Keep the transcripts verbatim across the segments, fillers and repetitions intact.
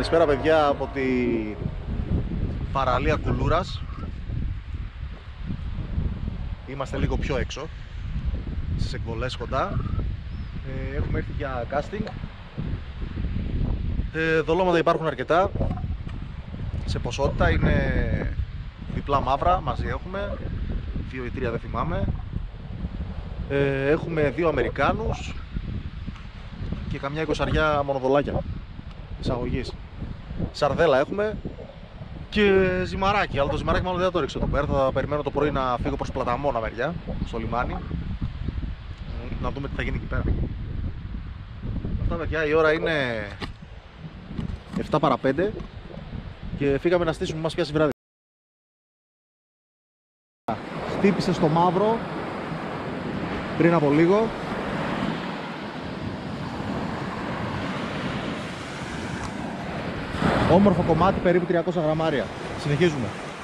Καλησπέρα παιδιά από τη παραλία Κουλούρας. Είμαστε λίγο πιο έξω, στις εκβολές κοντά. ε, Έχουμε έρθει για casting. ε, Δολώματα υπάρχουν αρκετά σε ποσότητα, είναι διπλά μαύρα, μαζί έχουμε δύο ή τρία, δεν θυμάμαι. ε, Έχουμε δύο Αμερικάνους και καμιά εικοσαριά μονοδολάκια εισαγωγής. Σαρδέλα έχουμε και ζυμαράκι, αλλά το ζυμαράκι μάλλον δεν θα το ρίξω εδώ πέρα. Θα περιμένω το πρωί να φύγω προς Πλαταμόνα μεριά, στο λιμάνι, να δούμε τι θα γίνει εκεί πέρα. Αυτά παιδιά, η ώρα είναι επτά παρά πέντε και φύγαμε να στήσουμε, μας πιάσει βράδυ. Χτύπησε στο μαύρο πριν από λίγο. Όμορφο κομμάτι, περίπου τριακόσια γραμμάρια. Συνεχίζουμε.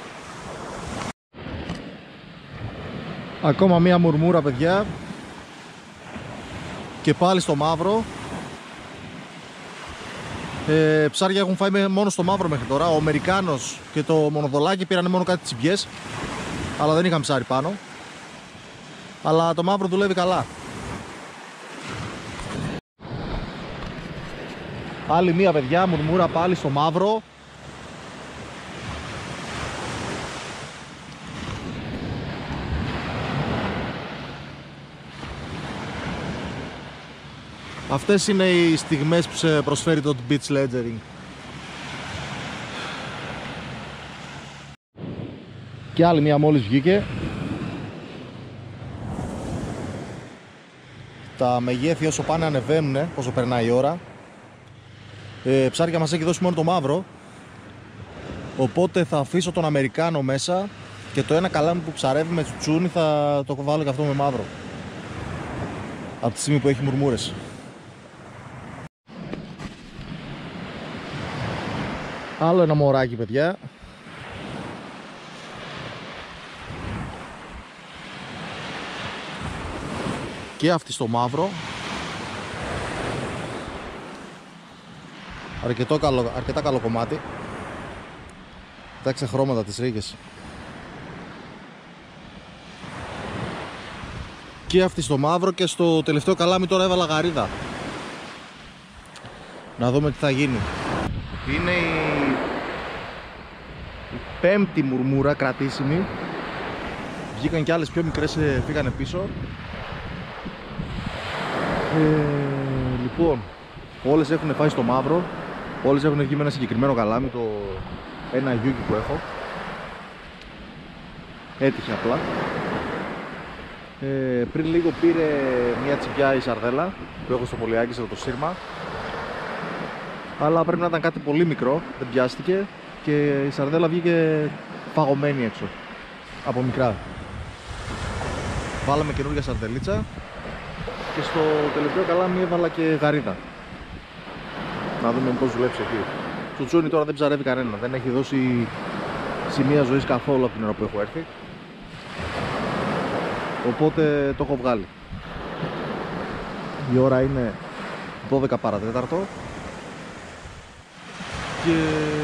Ακόμα μία μουρμούρα παιδιά. Και πάλι στο μαύρο. ε, Ψάρια έχουν φάει μόνο στο μαύρο μέχρι τώρα. Ο Αμερικάνος και το μονοδολάκι πήραν μόνο κάτι τσιμπιές, αλλά δεν είχαν ψάρι πάνω. Αλλά το μαύρο δουλεύει καλά. Άλλη μία παιδιά, μουρμούρα πάλι στο μαύρο. Αυτές είναι οι στιγμές που σε προσφέρει το beach ledgering. Και άλλη μία μόλις βγήκε. Τα μεγέθη όσο πάνε ανεβαίνουν, όσο περνάει η ώρα. Ε, ψάρια μας έχει δώσει μόνο το μαύρο, οπότε θα αφήσω τον Αμερικάνο μέσα και το ένα καλάμι που ψαρεύει με τσουτσούνι θα το βάλω και αυτό με μαύρο, από τη στιγμή που έχει μουρμούρες. Άλλο ένα μωράκι παιδιά. Και αυτή στο μαύρο. Αρκετό καλό, αρκετά καλό κομμάτι. Κοιτάξτε χρώματα τις ρίγες. Και αυτή στο μαύρο, και στο τελευταίο καλάμι τώρα έβαλα γαρίδα. Να δούμε τι θα γίνει. Είναι η, η πέμπτη μουρμούρα κρατήσιμη. Βγήκαν και άλλες πιο μικρές, φύγανε πίσω. ε, Λοιπόν, όλες έχουν φάει στο μαύρο. Όλες έχουν βγει με ένα συγκεκριμένο καλάμι, το ένα γιούκι που έχω. Έτυχε απλά. ε, Πριν λίγο πήρε μια τσιμπιά η σαρδέλα που έχω στο πολυάκι, το σύρμα. Αλλά πρέπει να ήταν κάτι πολύ μικρό, δεν πιάστηκε. Και η σαρδέλα βγήκε παγωμένη έξω από μικρά. Βάλαμε καινούργια σαρδελίτσα. Και στο τελευταίο καλάμι έβαλα και γαρίδα. Να δούμε πώς δουλέψει εκεί. Το τσούνι τώρα δεν ψαρεύει κανένα, δεν έχει δώσει σημεία ζωής καθόλου από την ώρα που έχω έρθει. Οπότε το έχω βγάλει. Η ώρα είναι δώδεκα παρά τέταρτο. Και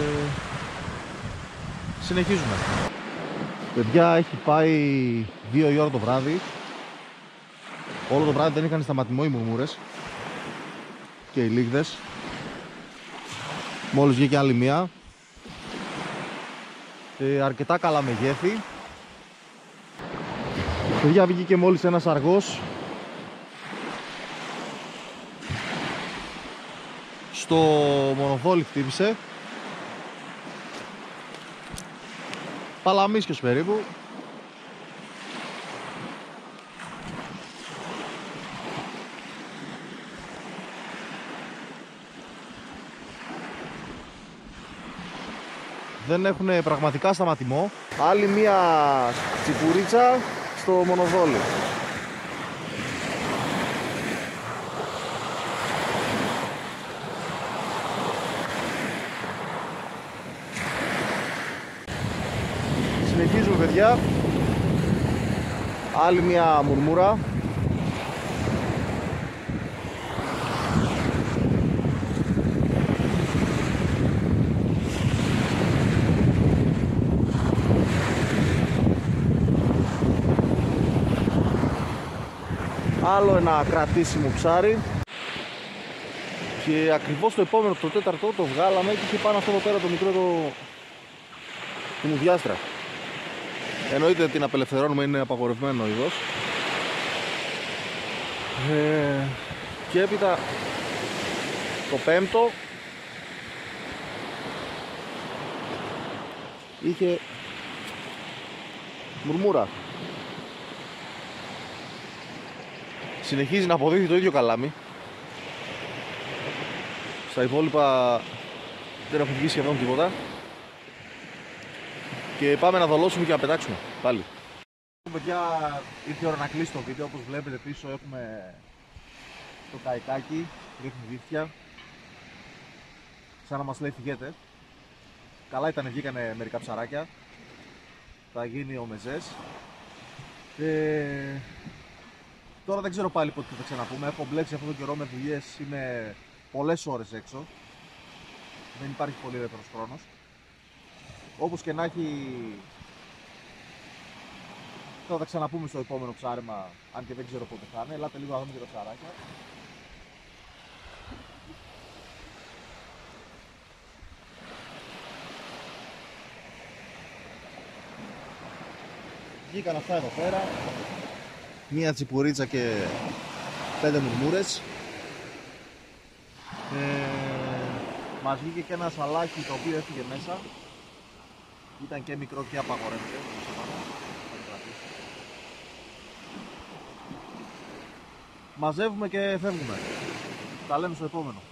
συνεχίζουμε. Παιδιά, έχει πάει δύο η ώρα το βράδυ. Όλο το βράδυ δεν είχαν σταματημό οι μουρμούρες και οι λίγδες. Μόλις βγήκε άλλη μία. ε, Αρκετά καλά μεγέθη. Παιδιά, βγήκε μόλις ένας αργός στο μονοδόλι, χτύπησε. Παλαμίσκιος περίπου. Δεν έχουν πραγματικά σταματημό. Άλλη μία τσιπουρίτσα στο μονοδόλι. Συνεχίζουμε παιδιά. Άλλη μία μουρμούρα. Άλλο ένα κρατήσιμο ψάρι. Και ακριβώς το επόμενο, το τέταρτο, το βγάλαμε και είχε πάνω αυτό εδώ πέρα το μικρό το... τη μουδιάστρα. Εννοείται την απελευθερώνουμε, είναι απαγορευμένο είδος. Ε, και έπειτα το πέμπτο είχε μουρμούρα. Συνεχίζει να αποδίδει το ίδιο καλάμι. Στα υπόλοιπα δεν έχουν βγει σχεδόν τίποτα. Και πάμε να δολώσουμε και να πετάξουμε πάλι. Παιδιά, ήρθε η ώρα να κλείσει το βίντεο. Όπως βλέπετε πίσω έχουμε το καϊκάκι, ρίχνει δίχτυα. Σαν να μας λέει φυγέτε. Καλά ήταν, βγήκανε μερικά ψαράκια. Θα γίνει ο μεζές. ε... Τώρα δεν ξέρω πάλι πότε θα ξαναπούμε. Έχω μπλέξει αυτόν τον καιρό με δουλειές, είμαι πολλές ώρες έξω. Δεν υπάρχει πολύ ελεύθερος χρόνος. Όπως και να έχει, θα τα ξαναπούμε στο επόμενο ψάρεμα, αν και δεν ξέρω πότε θα είναι. Ελάτε λίγο να δούμε και τα ψαράκια. Βγήκαν αυτά εδώ πέρα. Μία τσιπουρίτσα και πέντε μουρμούρες. Ε, μας βγήκε και ένα σαλάκι το οποίο έφυγε μέσα. Ήταν και μικρό και απαγορεύεται. Μαζεύουμε και φεύγουμε. Τα λέμε στο επόμενο.